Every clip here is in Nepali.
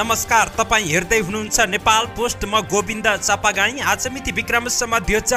नमस्कार, तपाई हेर्दै हुनुहुन्छ नेपाल पोस्ट। म गोविन्द चापागाई। आज मिति विक्रमसम्म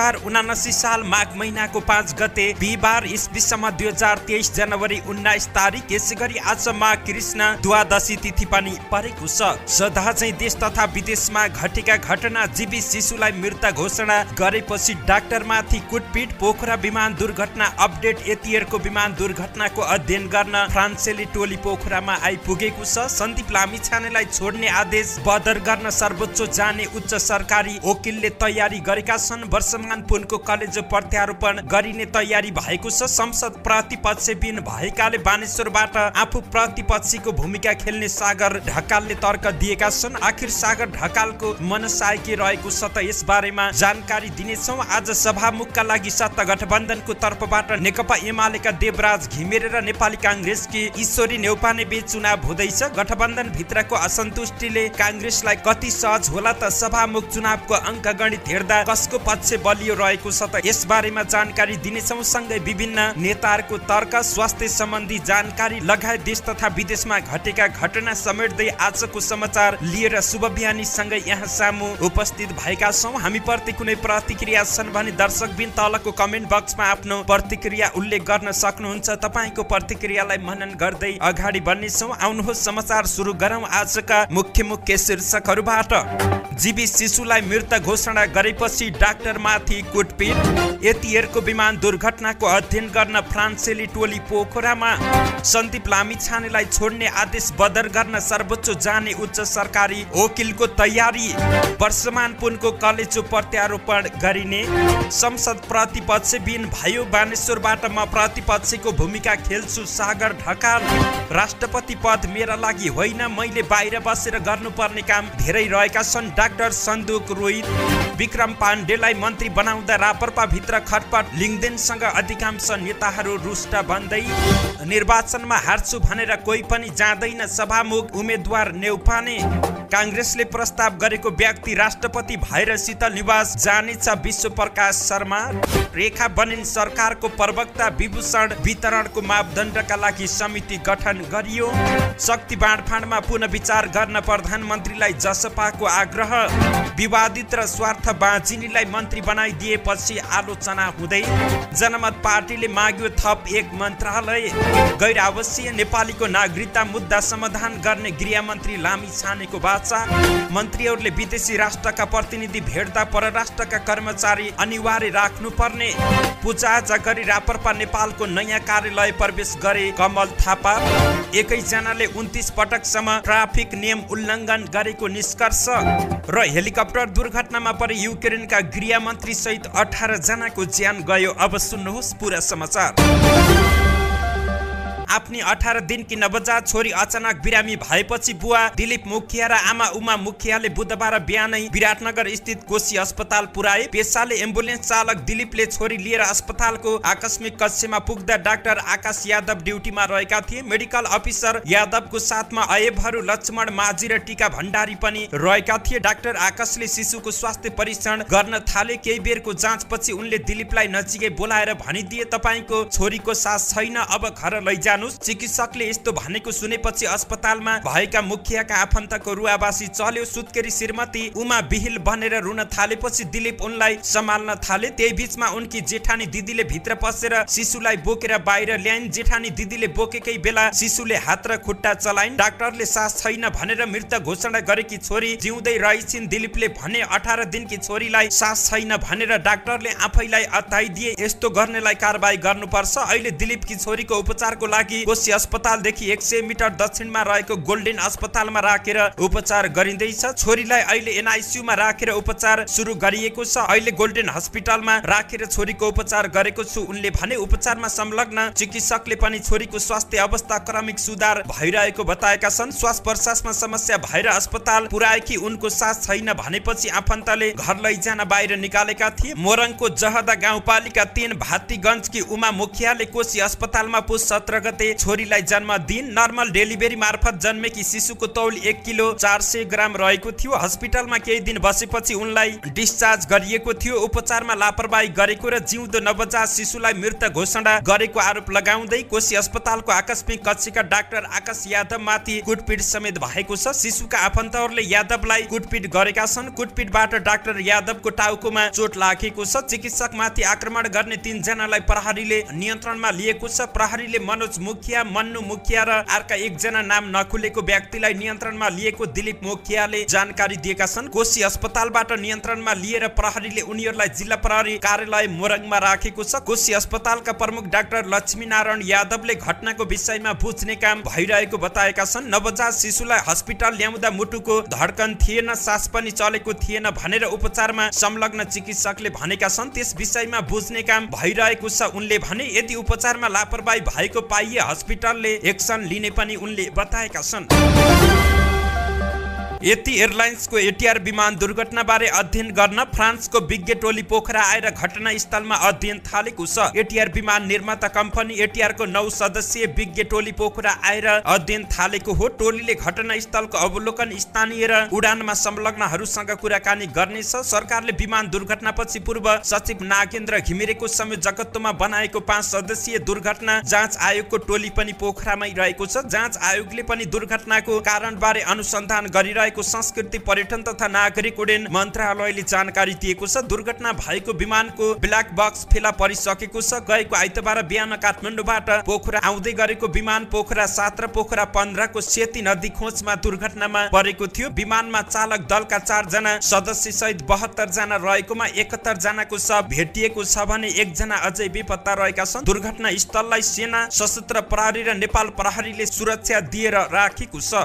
2079 साल माघ महिनाको 5 गते बिहिबार, इस्वीसम्म 2023 जनवरी 19 तारिक। यसैगरी आज माघ कृष्ण द्वादशी तिथि पनि परेको छ। सदा चाहिँ देश तथा विदेशमा घटेका घटना, जीवी शिशुलाई मृत घोषणा गरेपछि डाक्टरमाथि कुटपिट, पोखरा विमान दुर्घटना अपडेट, यतिहेरको विमान दुर्घटनाको अध्ययन गर्न फ्रान्सेली टोली पोखरामा आइपुगेको छ। सन्दीप लामिछानेलाई छोड्ने आदेश बदर गर्न सर्वोच्च जाने उच्च सरकारी वकिलले तयारी गरेका छन्। वर्षमान पुनको कलेजो प्रत्यारोपण गरिने तयारी भएको छ। संसद प्रतिपक्षबिन भएकाले बानेश्वरबाट आफू प्रतिपक्षीको भूमिका खेल्ने सागर ढकालले तर्क दिएका छन्। आखिर सागर ढकालको मनसाय के रहेको छ त यस बारेमा जानकारी दिनेछौँ। आज सभामुखका लागि सत्ता गठबन्धनको तर्फबाट नेकपा एमालेका देवराज घिमिरे र नेपाली कांग्रेसकी ईश्वरी नेउपाने बीच चुनाव हुँदैछ। गठबन्धन भित्रको असन्तुष्टिले कांग्रेसलाई कति सहज होला त? सभामुख चुनावको अङ्कगणित हेर्दा कसको पक्ष बलियो रहेको छ त? यस बारेमा जानकारी दिनेछौँ। सँगै विभिन्न नेताहरूको तर्क, स्वास्थ्य सम्बन्धी जानकारी लगायत देश तथा विदेशमा घटेका घटना समेट्दै आजको समाचार लिएर शुभ बिहानी सँगै यहाँ सामु उपस्थित भएका छौँ। हामी प्रति कुनै प्रतिक्रिया छन् भने दर्शकबिन तलको कमेन्ट बक्समा आफ्नो प्रतिक्रिया उल्लेख गर्न सक्नुहुन्छ। तपाईँको प्रतिक्रियालाई मनन गर्दै अगाडि बढ्नेछौँ। आउनुहोस् समाचार सुरु गरौँ। आजका मुख्य शीर्षकहरूबाट। जीवी शिशुलाई मृत घोषणा गरेपछि डाक्टरमाथि कुटपिट, यतिहेरको विमान दुर्घटनाको अध्ययन गर्न फ्रान्सेली टोली पोखरामा, सन्दीप लामिछानेलाई छोड्ने आदेश बदर गर्न सर्वोच्च जाने उच्च सरकारी वकिलको तयारी, वर्षमान पुनको कलेजो प्रत्यारोपण गरिने, संसद प्रतिपक्षबिन भयो, बानेश्वरबाट म प्रतिपक्षको भूमिका खेल्छु सागर ढकाल, राष्ट्रपति पद मेरा लागि होइन, मैले बाहिर बसेर गर्नुपर्ने काम धेरै रहेका छन्, डाक्टर सन्दुक रोहित, विक्रम पाण्डेलाई मन्त्री बनाउँदा रापरपा भित्र खटपट, लिङ्गदेनसँग अधिकांश नेताहरू रुष्ट बन्दै, निर्वाचनमा हार्छु भनेर कोही पनि जाँदैन, सभामुख उम्मेद्वार नेउपाने, कांग्रेसले प्रस्ताव गरेको व्यक्ति राष्ट्रपति भएर शीतल निवास जानेछ, विश्व प्रकाश शर्मा, रेखा बनिन सरकारको प्रवक्ता, विभूषण वितरणको मापदण्डका लागि समिति गठन गरियो, शक्ति बाँडफाँडमा पुनः विचार गर्न प्रधानमन्त्रीलाई जसपाको आग्रह, विवादित र स्वार्थ बाँझिनीलाई मन्त्री बनाइदिएपछि आलोचना हुँदै, जनमत पार्टीले माग्यो थप 1 मन्त्रालय, गैर आवश्यक नेपालीको नागरिकता मुद्दा समाधान गर्ने गृहमन्त्री लामिछानेको बाचा, मन्त्रीहरूले विदेशी राष्ट्रका प्रतिनिधि भेट्दा परराष्ट्रका कर्मचारी अनिवार्य राख्नुपर्ने, पूजाआजा गरी रापरपा नेपालको नयाँ कार्यालय प्रवेश गरे कमल थापा, एकैजनाले 29 पटकसम्म ट्राफिक नियम उल्लङ्घन गरेको निष्कर्ष, र हेलिकप्टर दुर्घटनामा परे युक्रेनका गृहमन्त्री सहित 18 जनाको ज्यान गयो। अब सुन्नुहोस् पूरा समाचार। आफ्नी 18 दिनकी नवजात छोरी अचानक बिरामी भएपछि बुवा दिलीप मुखिया र आमा उमा मुखियाले बुधबार बिहानै विराटनगर स्थित कोशी अस्पताल पुर्याए। पेसाले एम्बुलेन्स चालक दिलीपले छोरी लिएर अस्पतालको आकस्मिक कक्षमा पुग्दा डाक्टर आकाश यादव ड्युटीमा रहेका थिए। मेडिकल अफिसर यादवको साथमा अयबहरू लक्ष्मण माझी र टीका भण्डारी पनि रहेका थिए। डाक्टर आकाशले शिशुको स्वास्थ्य परीक्षण गर्न थाले। केही बेरको जाँचपछि उनले दिलीपलाई नजिकै बोलाएर भनिदिए, तपाईको छोरीको सास छैन, अब घर लैजानु। चिकित्सकले यस्तो भनेको सुनेपछि अस्पतालमा भएका मुखियाका आफन्तको रुवाबासी चल्यो। सुत्केरी श्रीमती उमा बिहिल बनेर रुन थालेपछि दिलीप उनलाई सम्हाल्न थाले। त्यही बीचमा उनकी जेठानी दिदीले भित्र पसेर शिशुलाई बोकेर बाहिर ल्याइन्। जेठानी दिदीले बोकेकै बेला शिशुले हात र खुट्टा चलाइन्। डाक्टरले सास छैन भनेर मृत घोषणा गरेकी छोरी जिउँदै रहेछिन्। दिलीपले भने 18 दिनकी छोरीलाई सास छैन भनेर डाक्टरले आफैलाई अताइदिए, यस्तो गर्नेलाई कारबाही गर्नुपर्छ। अहिले दिलीपकी छोरीको उपचारको लागि कोशी अस्पतालदेखि 100 मिटर दक्षिणमा रहेको गोल्डेन अस्पतालमा राखेर उपचार गरिँदैछ। छोरीलाई अहिले एनआइसियुमा राखेर उपचार सुरु गरिएको छ। अहिले गोल्डेन हस्पिटलमा राखेर छोरीको उपचार गरेको छु उनले भने। उपचारमा संलग्न चिकित्सकले पनि छोरीको स्वास्थ्य अवस्था क्रमिक सुधार भइरहेको बताएका छन्। श्वास प्रश्वासमा समस्या भएर अस्पताल पुर्याएकी उनको सास छैन भनेपछि आफन्तले घर लैजान बाहिर निकालेका थिए। मोरङको जहदा गाउँपालिका 3 भातीगञ्जकी उमा मुखियाले कोशी अस्पतालमा पुस 17 गते गते छोरीलाई जन्म दिन। नर्मल डेलिभरी मार्फत जन्मेकी शिशुको तौल 1 किलो 400 ग्राम रहेको थियो। अस्पतालमा केही दिन बसेपछि उनलाई डिस्चार्ज गरिएको थियो। उपचारमा लापरवाही गरेको र जिउँदो नवजात शिशुलाई मृत घोषणा गरेको आरोप लगाउँदै कोशी अस्पतालको आकस्मिक कक्षका डाक्टर आकाश यादव माथि कुटपिट समेत भएको छ। शिशुका आफन्तहरूले यादवलाई कुटपिट गरेका छन्। कुटपिटबाट डाक्टर यादवको टाउकोमा चोट लागेको छ। चिकित्सकमाथि आक्रमण गर्ने 3 जनालाई प्रहरीले नियन्त्रणमा लिएको छ। प्रहरीले मनोज मुखिया, मन्नु मुखिया र अर्का 1 जना नाम नखुलेको व्यक्तिलाई नियन्त्रणमा लिएको दिलीप मुखियाले जानकारी दिएका छन्। कोशी अस्पतालबाट नियन्त्रणमा लिएर प्रहरीले उनीहरूलाई जिल्ला प्रहरी कार्यालय मोरङमा राखेको छ। कोशी अस्पतालका प्रमुख डाक्टर लक्ष्मीनारायण यादवले घटनाको विषयमा बुझ्ने काम भइरहेको बताएका छन्। नवजात शिशुलाई अस्पताल ल्याउँदा मुटुको धड्कन थिएन, सास पनि चलेको थिएन भनेर उपचारमा संलग्न चिकित्सकले भनेका छन्। त्यस विषयमा बुझ्ने काम भइरहेको छ उनले भने। यदि उपचारमा लापरवाही भएको पाइए अस्पतालले एक्सन लिने पनि उनले बताएका छन्। यति एयरलाइन्सको एटीआर विमान दुर्घटना बारे अध्ययन गर्न फ्रान्सको विज्ञ टोली पोखरा आएर घटनास्थलमा अध्ययन थालेको छ। एटीआर विमान निर्माता कम्पनी एटीआरको 9 सदस्यीय विज्ञ टोली पोखरा आएर अध्ययन थालेको हो। टोलीले घटनास्थलको अवलोकन, स्थानीय र उडानमा संलग्नहरूसँग कुराकानी गर्नेछ। सरकारले विमान दुर्घटनापछि पूर्व सचिव नागेन्द्र घिमिरेको संयोजकत्वमा बनाएको 5 सदस्यीय दुर्घटना जाँच आयोगको टोली पनि पोखरामै रहेको छ। जाँच आयोगले पनि दुर्घटनाको कारणबारे अनुसन्धान गरिरहेको संस्कृति, पर्यटन तथा नागरिक उड्डयन मन्त्रालयले जानकारी दिएको छ। दुर्घटना भएको विमानको ब्ल्याक बक्स फेला परिसकेको छ। गएको आइतबार बिहान काठमाडौँबाट पोखरा आउँदै गरेको विमान पोखरा 7 र पोखरा 15 को सेती नदी खोजमा दुर्घटनामा परेको थियो। विमानमा चालक दलका 4 जना सदस्य सहित 72 जना रहेकोमा 71 जनाको शव भेटिएको छ भने 1 जना अझै बेपत्ता रहेका छन्। दुर्घटना स्थललाई सेना, सशस्त्र प्रहरी र नेपाल प्रहरीले सुरक्षा दिएर राखेको छ।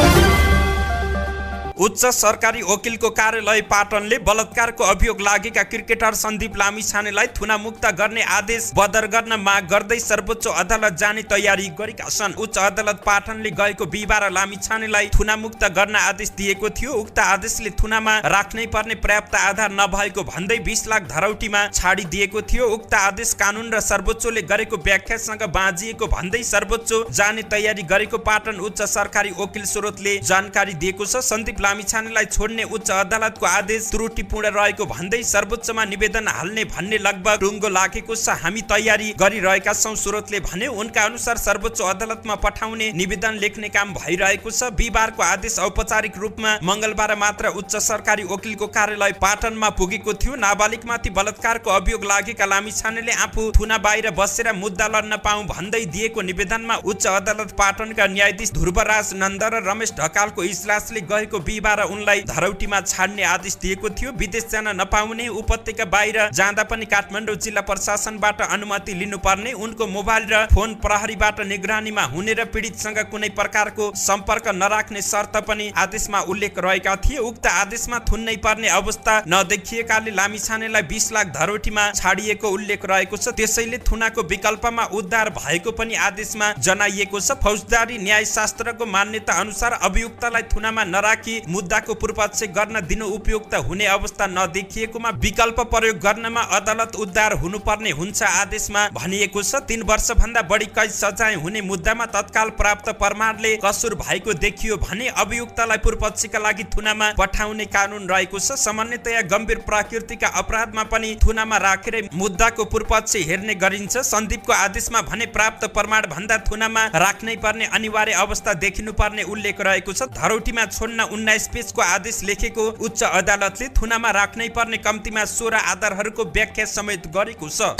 उच्च सरकारी वकिलको कार्यालय पाटनले बलात्कारको अभियोग लागेका क्रिकेटर सन्दीप लामिछानेलाई थुनामुक्त गर्ने आदेश बदर गर्न माग गर्दै सर्वोच्च अदालत जाने तयारी गरेका छन्। उच्च अदालत पाटनले गएको बिहीबार लामिछानेलाई थुनामुक्त गर्न आदेश दिएको थियो। उक्त आदेशले थुनामा राख्नै पर्ने पर्याप्त आधार नभएको भन्दै 20 लाख धरौटीमा छाडिदिएको थियो। उक्त आदेश कानुन र सर्वोच्चले गरेको व्याख्यासँग बाँझिएको भन्दै सर्वोच्च जाने तयारी गरेको पाटन उच्च सरकारी वकिल स्रोतले जानकारी दिएको छ। सन्दीप लामिछानेलाई छोड्ने उच्च अदालतको आदेश त्रुटिपूर्ण रहेको भन्दै सर्वोच्चमा निवेदन हाल्ने भन्ने लगभग टुङ्गो लागेको छ। हामी तयारी गरिरहेका छौं, स्रोतले भने। उनका अनुसार सर्वोच्च अदालतमा पठाउने निवेदन लेख्ने काम भइरहेको छ। बिहीबारको आदेश औपचारिक रूपमा मंगलबार मात्र उच्च सरकारी वकिलको कार्यालय पाटनमा पुगेको थियो। नाबालिगमाथि बलात्कारको अभियोग लागेका लामिछानेले आफू थुना बाहिर बसेर मुद्दा लड्न पाऊँ भन्दै दिएको निवेदनमा उच्च अदालत पाटनका न्यायाधीश ध्रुवराज नन्द र रमेश ढकालको इजलासले गएको बिहीबार उनलाई धरौटीमा छाड्ने आदेश दिएको थियो। विदेश जान नपाउने, उपत्यका बाहिर जाँदा पनि काठमाडौँ जिल्ला प्रशासनबाट अनुमति लिनुपर्ने, उनको मोबाइल र फोन प्रहरीबाट निगरानीमा हुने र पीडितसँग कुनै प्रकारको सम्पर्क नराख्ने शर्त पनि आदेशमा उल्लेख रहेका थिए। उक्त आदेशमा थुन्नै पर्ने अवस्था नदेखिएकाले लामिछानेलाई 20 लाख धरौटीमा छाडिएको उल्लेख रहेको छ। त्यसैले थुनाको विकल्पमा उद्धार भएको पनि आदेशमा जनाइएको छ। फौजदारी न्यायशास्त्रको मान्यता अनुसार अभियुक्तलाई थुनामा नराखी मुद्दाको पूर्वपक्ष गर्न दिनु उपयुक्त हुने अवस्था नदेखिएकोमा विकल्प प्रयोग गर्नमा अदालत उद्धार हुनुपर्ने हुन्छ आदेशमा भनिएको छ। 3 वर्षभन्दा बढी कैद सजाय हुने मुद्दामा तत्काल प्राप्त प्रमाणले कसूर भएको देखियो भने अभियुक्तलाई पूर्वपक्षका लागि थुनामा पठाउने कानुन रहेको छ। सामान्यतया गम्भीर प्रकृतिका अपराधमा पनि थुनामा राखेर मुद्दाको पूर्वपक्ष हेर्ने गरिन्छ। सन्दीपको आदेशमा भने प्राप्त प्रमाण भन्दा थुनामा राख्नै पर्ने अनिवार्य अवस्था देखिनुपर्ने उल्लेख रहेको छ। धरौटीमा छोड्न 19 पेजको आदेश लेखेको उच्च अदालतले थुनामा राख्नै पर्ने कम्तीमा 16 आधारहरूको व्याख्या समेत गरेको छ।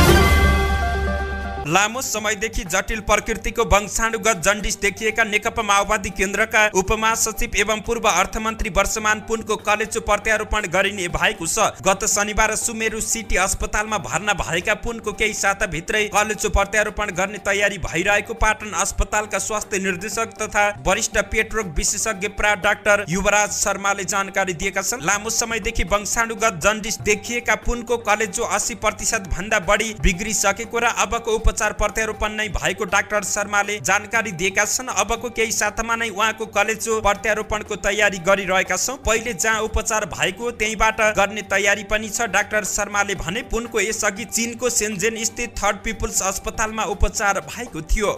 लामो समयदेखि जटिल प्रकृतिको वंशानुगत जन्डिस देखिएका नेकपा माओवादी केन्द्रका उपमहासचिव एवं पूर्व अर्थमन्त्री वर्षमान पुनको कलेचो प्रत्यारोपण गरिने भएको छ। गत शनिबार सुमेरु सिटी अस्पतालमा भर्ना भएका पुनको केही साताभित्रै कलेचो प्रत्यारोपण गर्ने तयारी भइरहेको पाटन अस्पतालका स्वास्थ्य निर्देशक तथा वरिष्ठ पेटरोग विशेषज्ञ प्रा डाक्टर युवराज शर्माले जानकारी दिएका छन्। लामो समयदेखि वंशानुगत जन्डिस देखिएका पुनको कलेजो 80% भन्दा बढी बिग्रिसकेको र अबको उपचार प्रत्यारोपण नै भएको डाक्टर शर्माले जानकारी दिएका छन्। अबको केही सातामा नै उहाँको कलेजो प्रत्यारोपणको तयारी गरिरहेका छौं। पहिले जहाँ उपचार भएको त्यहीबाट गर्ने तयारी पनि छ। डाक्टर शर्माले भने पुनको यसअघि चीनको सेन्जेन स्थित थर्ड पिपुल्स अस्पतालमा उपचार भएको थियो।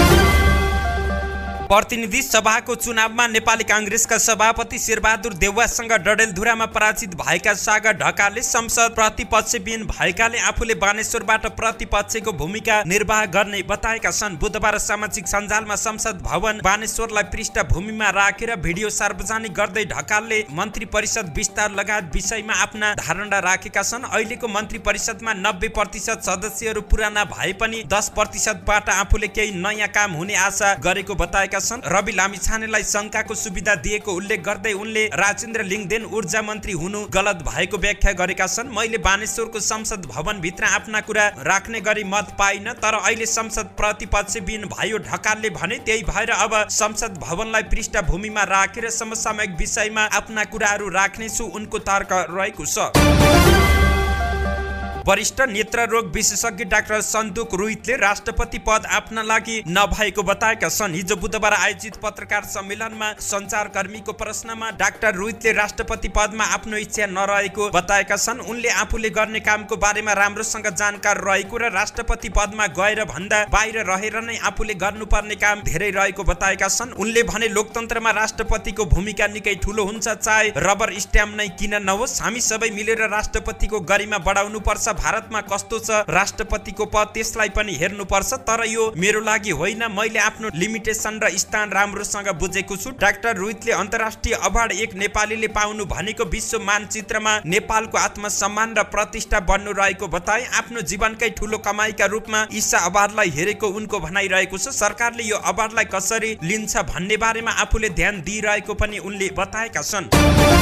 प्रतिनिधि सभाको चुनावमा नेपाली कांग्रेसका सभापति शेरबहादुर देउवासँग डडेलधुरामा पराजित भएका सागर ढकालले संसद प्रतिपक्षविहीन भएकाले आफूले बानेश्वरबाट प्रतिपक्षको भूमिका निर्वाह गर्ने बताएका छन्। बुधबार सामाजिक सञ्जालमा संसद भवन बानेश्वरलाई पृष्ठभूमिमा राखेर भिडियो सार्वजनिक गर्दै ढकालले मन्त्री परिषद विस्तार लगायत विषयमा आफ्ना धारणा राखेका छन्। अहिलेको मन्त्री परिषदमा 90% सदस्यहरू पुराना भए पनि 10%बाट आफूले केही नयाँ काम हुने आशा गरेको बताएका छन्। रवि लामिछानेलाई शंकाको सुविधा दिएको उल्लेख गर्दै उनले राजेन्द्र लिङदेन ऊर्जा मन्त्री हुनु गलत भएको व्याख्या गरेका छन्। मैले बानेश्वरको संसद भवन भित्र आफ्ना कुरा राख्ने गरी मत पाइन, तर अहिले संसद प्रतिपक्षविहीन भयो ढकालले भने। त्यही भएर अब संसद भवनलाई पृष्ठभूमिमा राखेर समसामयिक विषयमा आफ्ना कुराहरू राख्नेछु, उनको तर्क रहेको छ। वरिष्ठ नेत्ररोग विशेषज्ञ डाक्टर सन्तोक रोहितले राष्ट्रपति पद आफ्ना लागि नभएको बताएका छन्। हिजो बुधबार आयोजित पत्रकार सम्मेलनमा सञ्चारकर्मीको प्रश्नमा डाक्टर रोहितले राष्ट्रपति पदमा आफ्नो इच्छा नरहेको बताएका छन्। उनले आफूले गर्ने कामको बारेमा राम्रोसँग जानकार रहेको र राष्ट्रपति पदमा गएर भन्दा बाहिर रहेर नै आफूले गर्नुपर्ने काम धेरै रहेको बताएका छन्। उनले भने लोकतन्त्रमा राष्ट्रपतिको भूमिका निकै ठूलो हुन्छ, चाहे रबर स्ट्याम्प नै किन नहोस्। हामी सबै मिलेर राष्ट्रपतिको गरिमा बढाउनु पर्छ। भारतमा कस्तो छ राष्ट्रपतिको पद त्यसलाई पनि हेर्नुपर्छ, तर यो मेरो लागि होइन। मैले आफ्नो लिमिटेसन र स्थान राम्रोसँग बुझेको छु। डाक्टर रोहितले अन्तर्राष्ट्रिय अवार्ड एक नेपालीले पाउनु भनेको विश्व मानचित्रमा नेपालको आत्मसम्मान र प्रतिष्ठा बन्नु रहेको बताए। आफ्नो जीवनकै ठूलो कमाईका रूपमा ईसा अवार्डलाई हेरेको उनको भनाइरहेको छ। सरकारले यो अवार्डलाई कसरी लिन्छ भन्ने बारेमा आफूले ध्यान दिइरहेको पनि उनले बताएका छन्।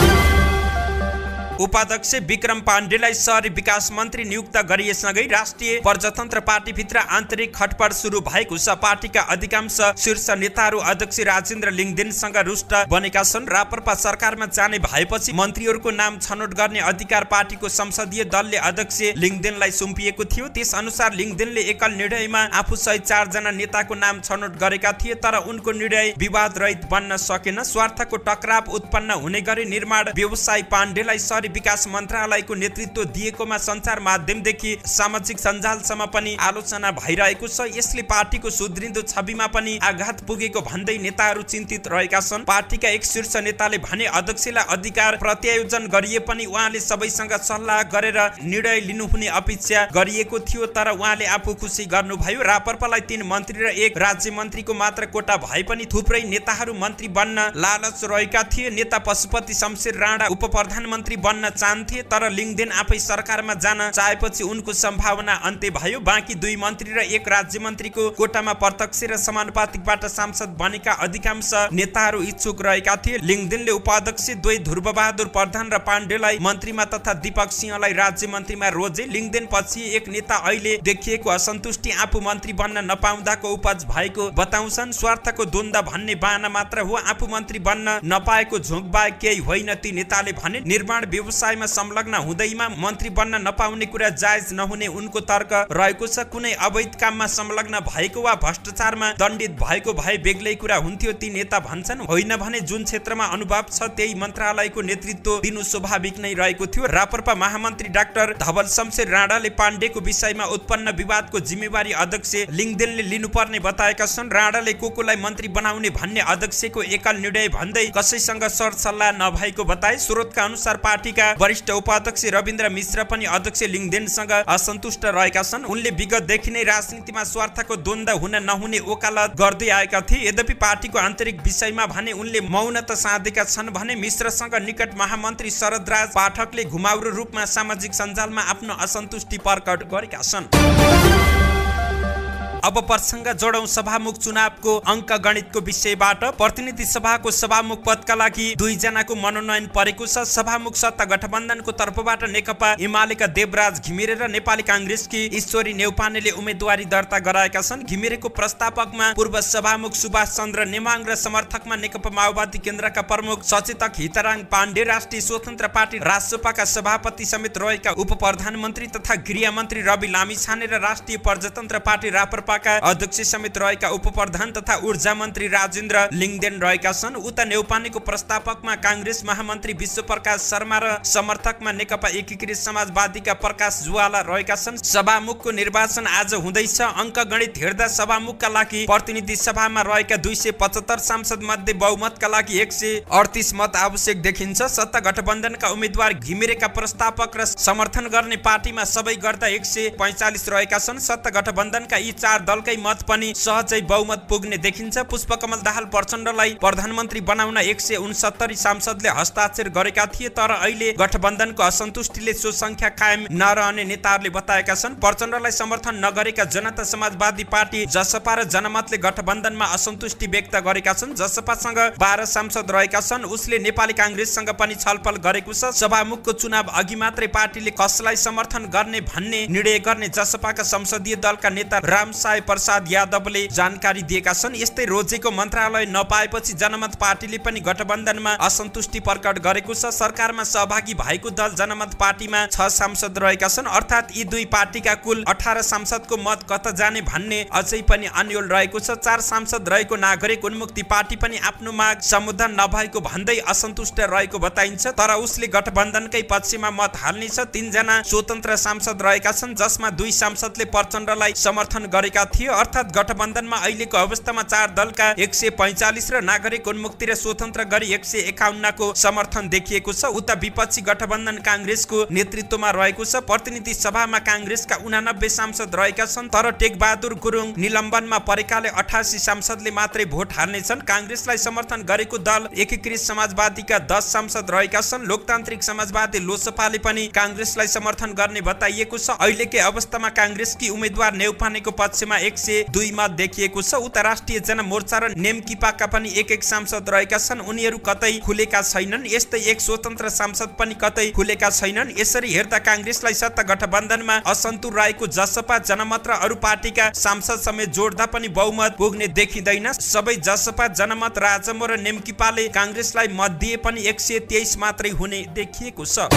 उपाध्यक्ष विक्रम पाण्डेलाई शहरी विकास मन्त्री नियुक्त गरिएसँगै राष्ट्रिय प्रजातन्त्र पार्टीभित्र आन्तरिक खटपट सुरु भएको छ। पार्टीका अधिकांश शीर्ष नेताहरू अध्यक्ष राजेन्द्र लिङदेनसँग रुष्ट बनेका छन्। राप्रपा सरकारमा जाने भएपछि मन्त्रीहरूको नाम छनौट गर्ने अधिकार पार्टीको संसदीय दलले अध्यक्ष लिङदेनलाई सुम्पिएको थियो। त्यस अनुसार लिङदेनले एकल निर्णयमा आफूसहित 4 जना नेताको नाम छनौट गरेका थिए, तर उनको निर्णय विवाद रहित बन्न सकेन। स्वार्थको टकराव उत्पन्न हुने गरी निर्माण व्यवसायी पाण्डेलाई शहरी विकास मन्त्रालयको नेतृत्व दिएकोमा सञ्चार माध्यमदेखि सामाजिक सञ्जालसम्म पनि आलोचना भइरहेको छ। यसले पार्टीको सुध्रिँदो छविमा पनि आघात पुगेको भन्दै नेताहरू चिन्तित रहेका छन्। पार्टीका एक शीर्ष नेताले भने अध्यक्षलाई अधिकार प्रत्यायोजन गरिए पनि उहाँले सबैसँग सल्लाह गरेर निर्णय लिनुहुने अपेक्षा गरिएको थियो, तर उहाँले आफू खुसी गर्नुभयो। राप्रपालाई 3 मन्त्री र 1 राज्य मन्त्रीको मात्र कोटा भए पनि थुप्रै नेताहरू मन्त्री बन्न लालच रहेका थिए। नेता पशुपति शमशेर राणा उप प्रधानमन्त्री बन्न चाहन्थे, तर लिङदेन आफै सरकारमा जान चाहेपछि उनको सम्भावना अन्त्य भयो। बाँकी 2 मन्त्री र 1 राज्य मन्त्रीको कोटामा प्रत्यक्ष र समानुपातिकबाट सांसद बनेका अधिकांश नेताहरू इच्छुक रहेका थिए। लिङदेनले उपाध्यक्ष द्वै ध्रुवबहादुर प्रधान र पाण्डेलाई मन्त्रीमा तथा दीपक सिंहलाई राज्य मन्त्रीमा रोजे। लिङदेन पछि एक नेता अहिले देखिएको असन्तुष्टि आफू मन्त्री बन्न नपाउँदाको उपज भएको बताउँछन्। स्वार्थको द्वन्द्व भन्ने बाहना मात्र हो, आफू मन्त्री बन्न नपाएको झोक बाहेक केही होइन। ती नेताले भने निर्माण व्यवसायमा संलग्न हुँदैमा मन्त्री बन्न नपाउने कुरा जायज नहुने उनको तर्क रहेको छ। कुनै अवैध काममा संलग्न भएको वा भ्रष्टाचारमा दण्डित भएको भए बेग्लै कुरा हुन्थ्यो, ती नेता भन्छन्। होइन भने जुन क्षेत्रमा अनुभव छ त्यही मन्त्रालयको नेतृत्व दिनु स्वाभाविक नै रहेको थियो। राप्रपा महामन्त्री डाक्टर धवल शमशेर राणाले पाण्डेको विषयमा उत्पन्न विवादको जिम्मेवारी अध्यक्ष लिङदेनले लिनुपर्ने बताएका छन्। राणाले कोलाई मन्त्री बनाउने भन्ने अध्यक्षको एकल निर्णय भन्दै कसैसँग सरसल्लाह नभएको बताए। स्रोतका अनुसार पार्टीका वरिष्ठ उपाध्यक्ष रविन्द्र मिश्र पनि अध्यक्ष लिङदेनसँग असन्तुष्ट रहेका छन्। उनले विगतदेखि नै राजनीतिमा स्वार्थको द्वन्द्व हुन नहुने वकालत गर्दै आएका थिए। यद्यपि पार्टीको आन्तरिक विषयमा भने उनले मौनता साधेका छन् भने मिश्रसँग निकट महामन्त्री शरदराज पाठकले घुमाउरो रूपमा सामाजिक सञ्जालमा आफ्नो असन्तुष्टि प्रकट गरेका छन्। अब प्रसंग जोडौं सभामुख चुनावको अङ्क गणितको विषयबाट। प्रतिनिधि सभाको सभामुख पदका लागि 2 जनाको मनोनयन परेको छ। सभामुख सत्ता गठबन्धनको तर्फबाट नेकपा एमालेका देवराज घिमिरे र नेपाली कांग्रेसकी ईश्वरी नेउपानेले उम्मेदवारी दर्ता गराएका छन्। घिमिरेको प्रस्तावकमा पूर्व सभामुख सुभाष चन्द्र नेमाङ र समर्थकमा नेकपा माओवादी केन्द्रका प्रमुख सचेतक हितराङ पाण्डे, राष्ट्रिय स्वतन्त्र पार्टी रासोपाका सभापति समेत रहेका उप प्रधानमन्त्री तथा गृहमन्त्री रवि लामिछाने र राष्ट्रिय प्रजातन्त्र पार्टी राप्रपाका अध्यक्ष समेत रहेका उप प्रधान तथा ऊर्जा मन्त्री राजेन्द्र लिङदेन रहेका छन्। उता नेउपानेको प्रस्तावकमा कांग्रेस महामन्त्री विश्वप्रकाश शर्मा र समर्थकमा नेकपा एकीकृत समाजवादीका प्रकाश जुवाला रहेका छन्। सभामुखको निर्वाचन आज हुँदैछ। अङ्क गणित हेर्दा सभामुखका लागि प्रतिनिधि सभामा रहेका 275 सांसद मध्ये बहुमतका लागि 138 मत आवश्यक देखिन्छ। सत्ता गठबन्धनका उम्मेदवार घिमिरेका प्रस्तावक र समर्थन गर्ने पार्टीमा सबै गर्दा 145 रहेका छन्। सत्ता गठबन्धनका यी 4 दलकै मत पनि सहजै बहुमत पुग्ने देखिन्छ। पुष्पकमल दाहाल प्रचण्डलाई प्रधानमन्त्री बनाउन 169 सांसदले हस्ताक्षर गरेका थिए, तर अहिले गठबन्धनको असन्तुष्टिले सो संख्या कायम नरहने नेताहरूले बताएका छन्। प्रचण्डलाई समर्थन नगरेका जनता समाजवादी पार्टी जसपा र जनमतले गठबन्धनमा असन्तुष्टि व्यक्त गरेका छन्। जसपासँग 12 सांसद रहेका छन्। उसले नेपाली कांग्रेससँग पनि छलफल गरेको छ। सभामुखको चुनाव अघि मात्रै पार्टीले कसलाई समर्थन गर्ने भन्ने निर्णय गर्ने जसपाका संसदीय दलका नेता रामसाय प्रसाद यादवले जानकारी दिएका छन्। यस्तै रोजेको मन्त्रालय नपाएपछि जनमत पार्टीले पनि गठबन्धनमा असन्तुष्टि प्रकट गरेको छ। सरकारमा सहभागी भएको दल जनमत पार्टीमा 6 सांसद रहेका छन्। अर्थात् यी 2 पार्टीका कुल 18 सांसदको मत कता जाने भन्ने अझै पनि अन्यल रहेको छ। 4 सांसद रहेको नागरिक उन्मुक्ति पार्टी पनि आफ्नो माग सम्बोधन नभएको भन्दै असन्तुष्ट रहेको बताइन्छ, तर उसले गठबन्धनकै पक्षमा मत हाल्नेछ। 3 जना स्वतन्त्र सांसद रहेका छन्, जसमा 2 सांसदले प्रचण्डलाई समर्थन गरेका थिए। अर्थात् गठबन्धनमा अहिलेको अवस्थामा 4 दलका 145 र नागरिक उन्मुक्ति र स्वतन्त्र गरी 151 को समर्थन देखिएको छ। उता विपक्षी गठबन्धन कांग्रेसको नेतृत्वमा रहेको छ। प्रतिनिधि सभामा कांग्रेसका 89 सांसद रहेका छन्, तर टेकबहादुर गुरुङ निलम्बनमा परेकाले 88 सांसदले मात्रै भोट हाल्नेछन्। कांग्रेसलाई समर्थन गरेको दल एकीकृत समाजवादीका 10 सांसद रहेका छन्। लोकतान्त्रिक समाजवादी लोसपाले पनि कांग्रेसलाई समर्थन गर्ने बताइएको छ। अहिलेकै अवस्थामा कांग्रेसकी उम्मेदवार नेउपानेको पक्षमा 102 मत देखिएको छ। उता राष्ट्रिय जनमोर्चा र नेमकिपाका पनि 1-1 सांसद रहेका छन्। उनीहरू कतै खुलेका छैनन्। यस्तै एक स्वतन्त्र सांसद पनि कतै खुलेका छैनन्। यसरी हेर्दा कांग्रेसलाई सत्ता गठबन्धनमा असन्तुर रहेको जसपा, जनमत र अरू पार्टीका सांसद समेत जोड्दा पनि बहुमत पुग्ने देखिँदैन। सबै जसपा, जनमत, राजमो र नेमकिपाले कांग्रेसलाई मत दिए पनि 123 मात्रै हुने देखिएको छ।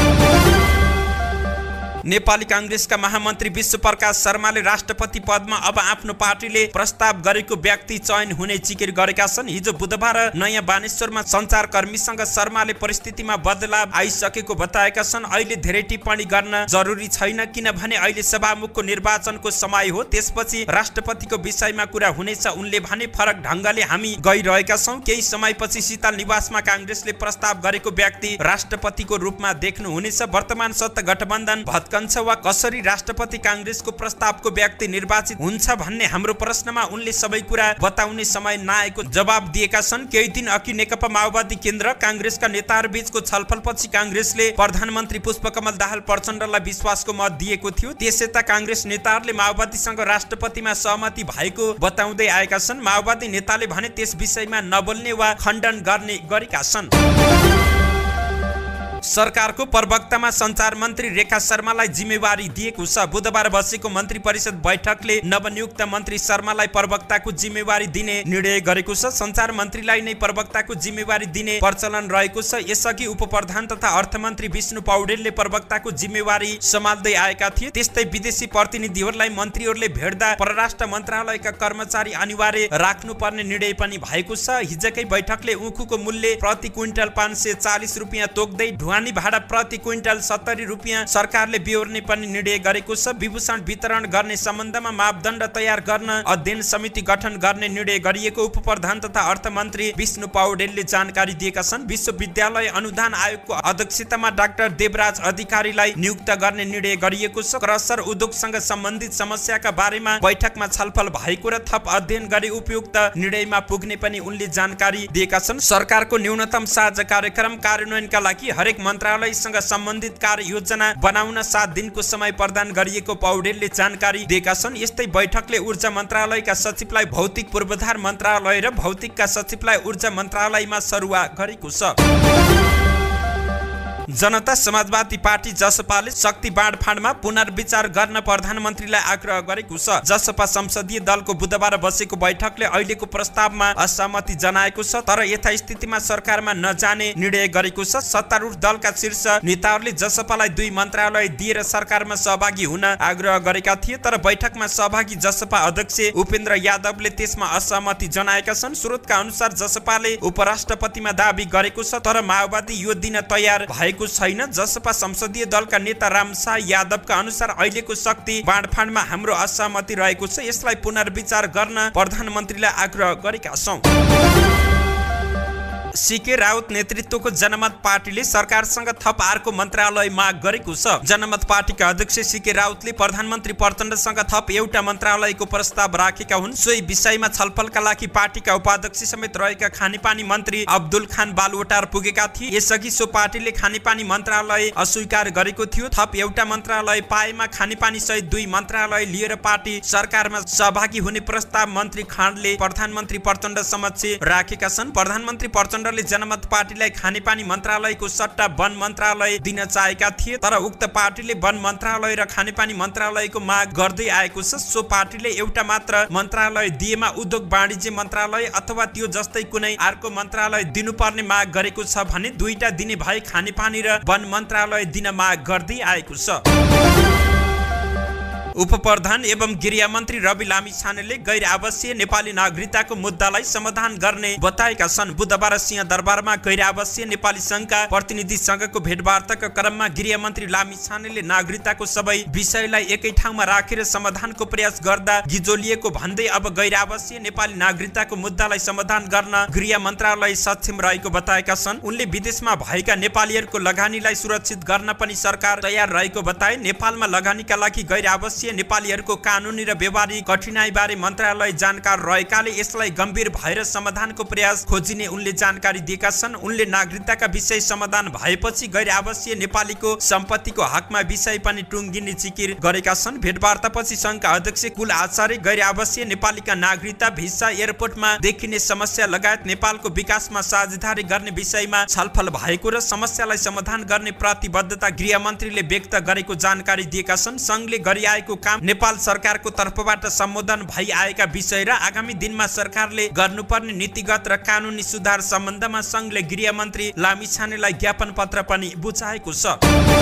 नेपाली कांग्रेसका महामन्त्री विश्वप्रकाश शर्माले राष्ट्रपति पदमा अब आफ्नो पार्टीले प्रस्ताव गरेको व्यक्ति चयन हुने जिकिर गरेका छन्। हिजो बुधबार नयाँ बानेश्वरमा सञ्चारकर्मीसँग शर्माले परिस्थितिमा बदलाव आइसकेको बताएका छन्। अहिले धेरै टिप्पणी गर्न जरुरी छैन, किनभने अहिले सभामुखको निर्वाचनको समय हो, त्यसपछि राष्ट्रपतिको विषयमा कुरा हुनेछ। उनले भने फरक ढंगले हामी गइरहेका छौं। केही समयपछि शीतल निवासमा कांग्रेसले प्रस्ताव गरेको व्यक्ति राष्ट्रपतिको रूपमा देख्नु हुनेछ। वर्तमान सत्ता गठबन्धन भत्कन्छ वा कसरी राष्ट्रपति कांग्रेसको प्रस्तावको व्यक्ति निर्वाचित हुन्छ भन्ने हाम्रो प्रश्नमा उनले सबै कुरा बताउने समय नआएको जवाब दिएका छन्। केही दिन अघि नेकपा माओवादी केन्द्र कांग्रेसका नेताहरूबीचको छलफलपछि कांग्रेसले प्रधानमन्त्री पुष्पकमल दाहाल प्रचण्डलाई विश्वासको मत दिएको थियो। त्यसयता कांग्रेस नेताहरूले माओवादीसँग राष्ट्रपतिमा सहमति भएको बताउँदै आएका छन्। माओवादी नेताले भने त्यस विषयमा नबोल्ने वा खण्डन गर्ने गरेका छन्। सरकारको प्रवक्तामा सञ्चार मन्त्री रेखा शर्मालाई जिम्मेवारी दिएको छ। बुधबार बसेको मन्त्री परिषद बैठकले नवनियुक्त मन्त्री शर्मालाई प्रवक्ताको जिम्मेवारी दिने निर्णय गरेको छ। सञ्चार मन्त्रीलाई नै प्रवक्ताको जिम्मेवारी दिने प्रचलन रहेको छ। यसअघि उपप्रधान तथा अर्थमन्त्री विष्णु पौडेलले प्रवक्ताको जिम्मेवारी सम्हाल्दै आएका थिए। त्यस्तै विदेशी प्रतिनिधिहरूलाई मन्त्रीहरूले भेट्दा परराष्ट्र मन्त्रालयका कर्मचारी अनिवार्य राख्नुपर्ने निर्णय पनि भएको छ। हिजकै बैठकले उखुको मूल्य प्रति क्विन्टल 540 रुपियाँ तोक्दै ढुवानी भाडा प्रति क्विन्टल 70 रुपियाँ सरकारले बेहोर्ने पनि निर्णय गरेको छ। विभूषण वितरण गर्ने सम्बन्धमा मापदण्ड तयार गर्न अध्ययन समिति गठन गर्ने निर्णय गरिएको उपप्रधान तथा अर्थमन्त्री विष्णु पौडेलले जानकारी दिएका छन्। विश्वविद्यालय अनुदान आयोगको अध्यक्षतामा डाक्टर देवराज अधिकारीलाई नियुक्त गर्ने निर्णय गरिएको छ। क्रसर उद्योगसँग सम्बन्धित समस्याका बारेमा बैठकमा छलफल भएको र थप अध्ययन गरी उपयुक्त निर्णयमा पुग्ने पनि उनले जानकारी दिएका छन्। सरकारको न्यूनतम साझा कार्यक्रम कार्यान्वयनका लागि हरेक हरेक मन्त्रालयसँग सम्बन्धित कार्य योजना बनाउन 7 दिनको समय प्रदान गरिएको पौडेलले जानकारी दिएका छन्। यस्तै बैठकले ऊर्जा मन्त्रालयका सचिवलाई भौतिक पूर्वाधार मन्त्रालय र भौतिकका सचिवलाई ऊर्जा मन्त्रालयमा सरुवा गरेको छ। जनता समाजवादी पार्टी जसपाले शक्ति बाँडफाँडमा पुनर्विचार गर्न प्रधानमन्त्रीलाई आग्रह गरेको छ। जसपा संसदीय दलको बुधबार बसेको बैठकले अहिलेको प्रस्तावमा असहमति जनाएको छ, तर यथास्थितिमा सरकारमा नजाने निर्णय गरेको छ। सत्तारूढ दलका शीर्ष नेताहरूले जसपालाई 2 मन्त्रालय दिएर सरकारमा सहभागी हुन आग्रह गरेका थिए, तर बैठकमा सहभागी जसपा अध्यक्ष उपेन्द्र यादवले त्यसमा असहमति जनाएका छन्। स्रोतका अनुसार जसपाले उपराष्ट्रपतिमा दाबी गरेको छ, तर माओवादी यो दिन तयार भएको छैन। जसपा संसदीय दलका नेता रामशाह यादवका अनुसार अहिलेको शक्ति बाँडफाँडमा हाम्रो असहमति रहेको छ, यसलाई पुनर्विचार गर्न प्रधानमन्त्रीलाई आग्रह गरेका छौं। सीके राउत नेतृत्वको जनमत पार्टीले सरकारसँग थप अर्को मन्त्रालय माग गरेको छ। जनमत पार्टीका अध्यक्ष सीके राउतले प्रधानमन्त्री प्रचण्डसँग थप एउटा मन्त्रालयको प्रस्ताव राखेका हुन्। सोही विषयमा छलफलका लागि पार्टीका उपाध्यक्ष समेत रहेका खानेपानी मन्त्री अब्दुल खान बालुवाटार पुगेका थिए। यसअघि सो पार्टीले खानेपानी मन्त्रालय अस्वीकार गरेको थियो। थप एउटा मन्त्रालय पाएमा खानेपानी सहित 2 मन्त्रालय लिएर पार्टी सरकारमा सहभागी हुने प्रस्ताव मन्त्री खानले प्रधानमन्त्री प्रचण्ड समक्ष राखेका छन्। प्रधानमन्त्री प्रचण्डले जनमत पार्टीलाई खानेपानी मन्त्रालयको सट्टा वन मन्त्रालय दिन चाहेका थिए, तर उक्त पार्टीले वन मन्त्रालय र खानेपानी मन्त्रालयको माग गर्दै आएको छ। सो पार्टीले एउटा मात्र मन्त्रालय दिएमा उद्योग वाणिज्य मन्त्रालय अथवा त्यो जस्तै कुनै अर्को मन्त्रालय दिनुपर्ने माग गरेको छ भने दुईटा दिने भए खानेपानी र वन मन्त्रालय दिन माग गर्दै आएको छ। उपप्रधान एवं गृह मन्त्री रवि लामिछानेले गैर आवासीय नेपाली नागरिकताको मुद्दालाई समाधान गर्ने बताएका छन्। बुधबार सिंहदरबारमा गैर आवासीय नेपाली संघका प्रतिनिधि संघको भेटवार्ताका क्रममा गृह मन्त्री लामिछानेले नागरिकताको सबै विषयलाई एकै ठाउँमा राखेर समाधानको प्रयास गर्दा गिजोलिएको भन्दै अब गैर आवासीय नेपाली नागरिकताको मुद्दालाई समाधान गर्न गृह मन्त्रालय सक्षम रहेको बताएका छन्। उनले विदेशमा भएका नेपालीहरूको लगानीलाई सुरक्षित गर्न पनि सरकार तयार रहेको बताए। नेपालमा लगानीका लागि गैर आवासीय नेपालीहरूको कानुनी र व्यवहारिक कठिनाई बारे मन्त्रालय जानकार रहेकाले यसलाई गम्भीर भएर समाधानको प्रयास खोजिने उनले जानकारी दिएका छन्। उनले नागरिकताका विषय समाधान भएपछि गैर आवासीय नेपालीको सम्पत्तिको हकमा विषय पनि टुङ्गिने जिकिर गरेका छन्। भेटवार्तापछि संघका अध्यक्ष कुल आचार्य गैर आवासीय नेपालीका नागरिकता भिसा एयरपोर्टमा देखिने समस्या लगायत नेपालको विकासमा साझेदारी गर्ने विषयमा छलफल भएको र समस्यालाई समाधान गर्ने प्रतिबद्धता गृह मन्त्रीले व्यक्त गरेको जानकारी दिएका छन्। संघले गरिआएको काम नेपाल सरकारको तर्फबाट सम्बोधन भई आएका विषय र आगामी दिनमा सरकारले गर्नुपर्ने नीतिगत र कानुनी सुधार सम्बन्धमा संघले गृह मन्त्री लामिछानेलाई ज्ञापन पत्र पनि बुझाएको छ।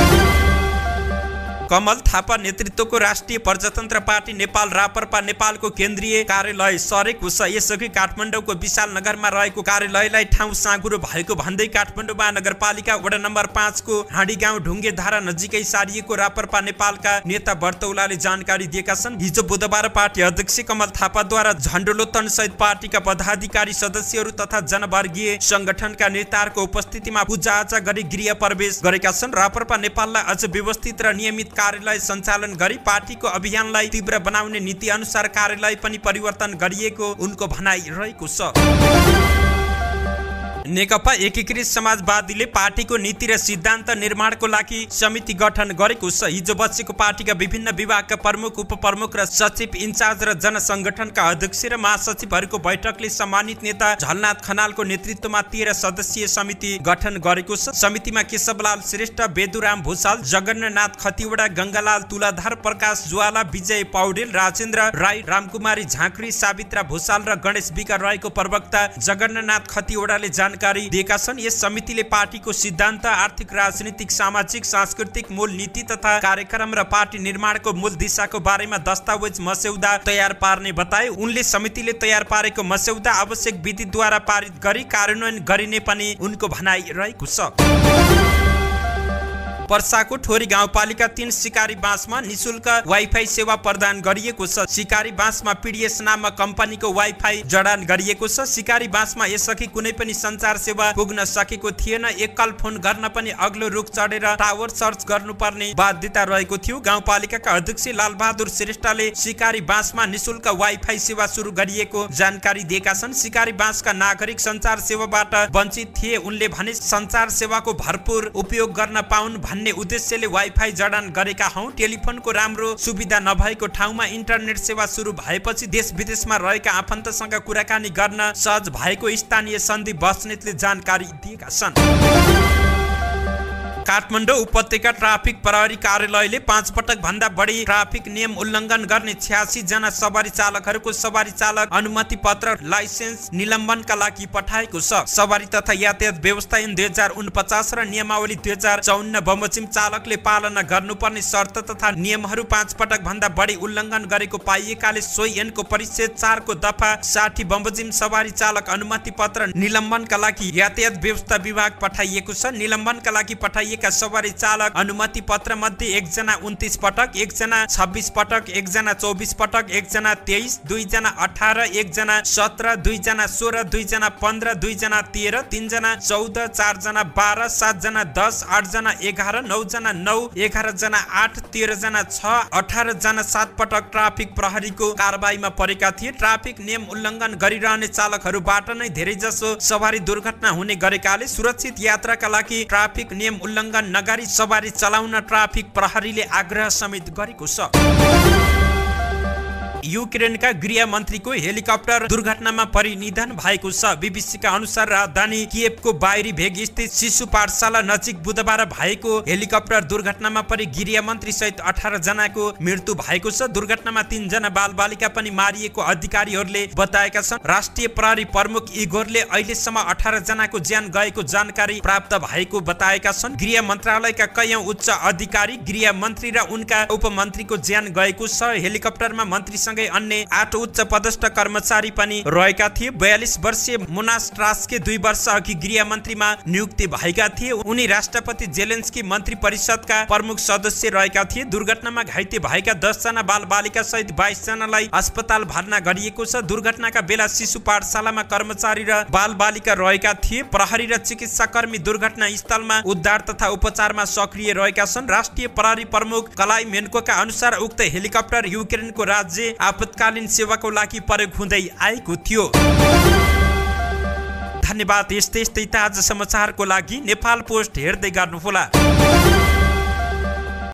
कमल थापा नेतृत्वको राष्ट्रिय प्रजातन्त्र पार्टी नेपाल राप्रपा नेपालको केन्द्रीय कार्यालय सरेको छ। यसअघि काठमाडौँको विशाल नगरमा रहेको कार्यालयलाई ठाउँ साँघुरो भएको भन्दै काठमाडौँ महानगरपालिका वडा नम्बर 5 को हाँडी गाउँ ढुङ्गे धारा नजिकै सारिएको राप्रपा नेपालका नेता बर्तौलाले जानकारी दिएका छन्। हिजो बुधबार पार्टी अध्यक्ष कमल थापाद्वारा झण्डोलोत्तन सहित पार्टीका पदाधिकारी सदस्यहरू तथा जनवर्गीय संगठनका नेताहरूको उपस्थितिमा पूजाआजा गरी गृह प्रवेश गरेका छन्। राप्रपा नेपाललाई अझ व्यवस्थित र नियमित कार्यालय सञ्चालन गरी पार्टीको अभियानलाई तीव्र बनाउने नीति अनुसार कार्यालय पनि परिवर्तन गरिएको उनको भनाइ रहेको छ। नेकपा एकीकृत समाजवादीले पार्टीको नीति र सिद्धान्त निर्माणको लागि समिति गठन गरेको छ। हिजो बसेको पार्टीका विभिन्न विभागका प्रमुख उपप्रमुख र सचिव इन्चार्ज र जनसंगठनका अध्यक्ष र महासचिवहरूको बैठकले सम्मानित नेता झलनाथ खनालको नेतृत्वमा 13 सदस्यीय समिति गठन गरेको छ। समितिमा केशवलाल श्रेष्ठ, बेदुराम भूषाल, जगन्नाथ खतिवडा, गंगालाल तुलाधार, प्रकाश ज्वाला, विजय पौडेल, राजेन्द्र राई, रामकुमारी झाँक्री, सावित्रा भूषाल र गणेश विका रहेको प्रवक्ता जगन्नाथ खतिवडाले जानकारी दिएका छन्। यस समितिले पार्टीको सिद्धान्त, आर्थिक, राजनीतिक, सामाजिक, सांस्कृतिक मूल नीति तथा कार्यक्रम र पार्टी निर्माणको मूल दिशाको बारेमा दस्तावेज मस्यौदा तयार पार्ने बताए। उनले समितिले तयार पारेको मस्यौदा आवश्यक विधिद्वारा पारित गरी कार्यान्वयन गरिने पनि उनको भनाइ रहेको छ। पर्साको ठोरी गाउँपालिका 3 सिकारी बाँसमा निशुल्क वाइफाई सेवा प्रदान गरिएको छ। सिकारी बाँसमा पीडीएस नामक कम्पनीको वाइफाई जडान गरिएको छ। सिकारी बाँसमा यसअघि कुनै पनि सञ्चार सेवा पुग्न सकेको थिएन। एकल फोन गर्न पनि अग्लो रुख चढेर टावर सर्च गर्नुपर्ने बाध्यता रहेको थियो। गाउँपालिकाका अध्यक्ष लालबहादुर श्रेष्ठले सिकारी बाँसमा निशुल्क वाइफाई सेवा सुरु गरिएको जानकारी दिएका छन्। सिकारी बाँसका नागरिक सञ्चार सेवाबाट वञ्चित थिए। उनले भने सञ्चार सेवाको भरपूर उपयोग गर्न पाउन् भन्ने उद्देश्यले वाइफाई जडान गरेका हौं। टेलिफोनको राम्रो सुविधा नभएको ठाउँमा इन्टरनेट सेवा सुरु भएपछि देश विदेशमा रहेका आफन्तसँग कुराकानी गर्न सहज भएको स्थानीय सन्दीप बस्नेतले जानकारी दिएका छन्। काठमाडौँ उपत्यका ट्राफिक प्रहरी कार्यालयले 5 पटक भन्दा बढी ट्राफिक नियम उल्लङ्घन गर्ने 86 जना सवारी चालकहरूको सवारी चालक अनुमति पत्र लाइसेन्स निलम्बनका लागि पठाएको छ। सवारी तथा यातायात व्यवस्था ऐन 2049 र नियमावली 2054 बमोजिम चालकले पालना गर्नुपर्ने शर्त तथा नियमहरू 5 पटक भन्दा बढी उल्लङ्घन गरेको पाइएकाले सोही ऐनको परिच्छेद 4 को दफा 60 बमोजिम सवारी चालक अनुमति पत्र निलम्बनका लागि यातायात व्यवस्था विभाग पठाइएको छ। निलम्बनका लागि पठाइएको सवारी चालक अनुमति पत्र मध्ये 1 जना 29 पटक, 1 जना 26 पटक, 1 जना 24 पटक, 1 जना 23, 2 जना 18, 1 जना 17, 2 जना 16, 2 जना 15, 2 जना 13, 3 जना 14, 4 जना 12, 7 जना 10, 8 जना 11, 9 जना 9, 11 जना 8, 13 जना 6, 18 जना 7 पटक ट्राफिक प्रहरीको कारबाहीमा परेका थिए। ट्राफिक नियम उल्लङ्घन गरिरहने चालकहरूबाट नै धेरै जसो सवारी दुर्घटना हुने गरेकाले सुरक्षित यात्राका लागि ट्राफिक नियम उल्लङ्घन नगरी सवारी चलाउन ट्राफिक प्रहरीले आग्रह समेत गरेको छ। युक्रेनका गृह मन्त्रीको हेलिकप्टर दुर्घटनामा परि निधन भएको छ। बीबीसीका अनुसार राजधानी किएभको बाहिरी भेग स्थित शिशु पाठशाला नजिक बुधबार भएको हेलिकप्टर दुर्घटनामा परि गृह मन्त्री सहित 18 जनाको मृत्यु भएको छ। दुर्घटनामा 3 जना बालबालिका पनि मारिएको अधिकारीहरूले बताएका छन्। राष्ट्रिय प्रहरी प्रमुख इगोरले अहिलेसम्म 18 जनाको ज्यान गएको जानकारी प्राप्त भएको बताएका छन्। गृह मन्त्रालयका कैयौं उच्च अधिकारी, गृह मन्त्री र उनका उपमन्त्रीको ज्यान गएको छ। हेलिकप्टरमा मन्त्री अन्य 8 उच्च पदस्थ कर्मचारी पनि रहेका थिए। 42 वर्षीय मोनास ट्रास्के 2 वर्ष अघि गृह मन्त्रीमा नियुक्ति भएका थिए। उनी राष्ट्रपति जेलेन्स्की मन्त्री परिषदका प्रमुख सदस्य रहेका थिए। दुर्घटनामा घाइते भएका 10 जना बालबालिका सहित 22 जनालाई अस्पताल भर्ना गरिएको छ। दुर्घटनाका बेला शिशु पाठशालामा कर्मचारी र बालबालिका रहेका थिए। प्रहरी र चिकित्सा कर्मी दुर्घटना स्थलमा उद्धार तथा उपचारमा सक्रिय रहेका छन्। राष्ट्रिय प्रहरी प्रमुख कलाई मेन्कोका अनुसार उक्त हेलिकप्टर युक्रेनको राज्य आपतकालीन सेवाको लागि प्रयोग हुँदै आएको थियो। धन्यवाद। यस्तै ताजा समाचारको लागि नेपाल पोस्ट हेर्दै गर्नुहोला।